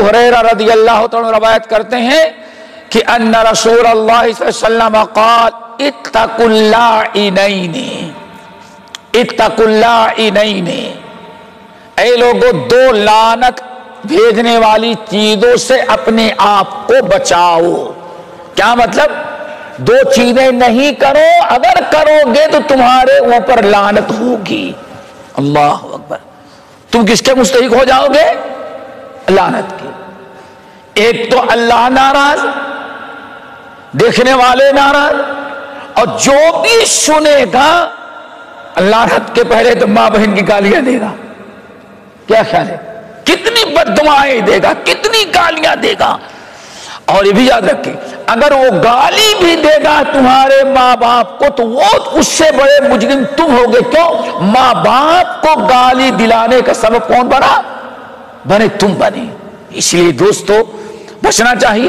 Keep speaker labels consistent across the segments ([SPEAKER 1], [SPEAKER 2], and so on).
[SPEAKER 1] ابو ہریرہ رضی اللہ تعالیٰ روایت کرتے ہیں کہ ان رسول اللہ صلی اللہ علیہ وسلم قال اتقوا اللاعنین، اتقوا اللاعنین، اے لوگوں دو لعنت بھیجنے والی چیزوں سے اپنے آپ کو بچاؤ۔ کیا مطلب؟ دو چیزیں نہیں کرو، اگر کرو گے تو تمہارے اوپر لعنت ہوگی۔ اللہ اکبر، تم کس کے مستحق ہو جاؤ گے؟ لعنت کے۔ ایک تو اللہ ناراض، دیکھنے والے ناراض، اور جو بھی سنے گا لعنت کے پہلے تو ماں بہن کی گالیاں دے گا۔ کیا خیال ہے؟ کتنی بددعائیں دے گا، کتنی گالیاں دے گا۔ اور یہ بھی یاد رکھیں، اگر وہ گالی بھی دے گا تمہارے ماں باپ کو تو وہ اس سے بڑے مجرم تم ہوگے۔ کیوں؟ ماں باپ کو گالی دلانے کا سبب کون بنا؟ بنے تم بنے۔ اس لیے دوستو بچنا چاہیے۔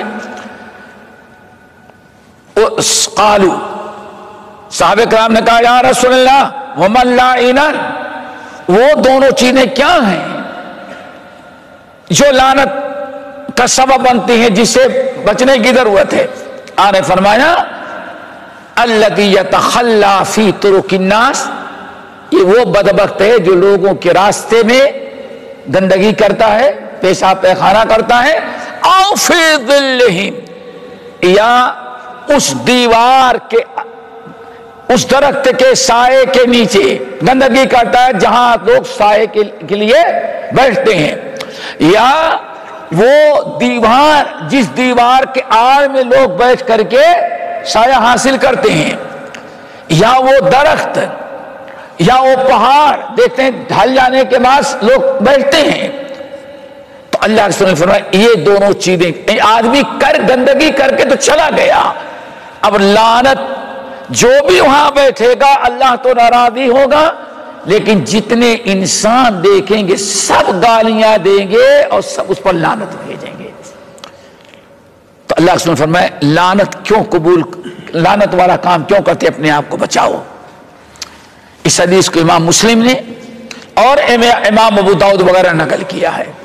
[SPEAKER 1] قالوا، صحابہ کرام نے کہا یا رسول اللہ ومن لاعنان، وہ دونوں چیزیں کیا ہیں جو لعنت کا سبب بنتی ہیں جس سے بچنے کی ضرورت ہے؟ آپ نے فرمایا الذی یتخلی فی طرق الناس، یہ وہ بدبخت ہے جو لوگوں کے راستے میں گندگی کرتا ہے، پیشاب پیخانہ کرتا ہے، او فی ظلہم، یا اس دیوار کے، اس درخت کے سائے کے نیچے گندگی کرتا ہے جہاں لوگ سائے کے لیے بیٹھتے ہیں، یا وہ دیوار جس دیوار کے آڑ میں لوگ بیٹھ کر کے سایہ حاصل کرتے ہیں، یا وہ درخت یا وہ پہاڑ دیکھتے ہیں ڈھل جانے کے بعد لوگ بیٹھتے ہیں۔ تو اللہ کے رسول نے فرمایا یہ دونوں چیزیں، آدمی گندگی کر کے تو چلا گیا، اب لعنت جو بھی وہاں بیٹھے گا اللہ تو ناراض ہی ہوگا، لیکن جتنے انسان دیکھیں گے سب گالیاں دیں گے اور سب اس پر لعنت بھیجیں گے۔ تو اللہ کے رسول نے فرمایا لعنت کیوں قبول، لعنت والا کام کیوں کرتے؟ اپنے آپ کو بچاؤ۔ اس حدیث کو امام مسلم نے اور امام ابو داؤد وغیرہ نقل کیا ہے۔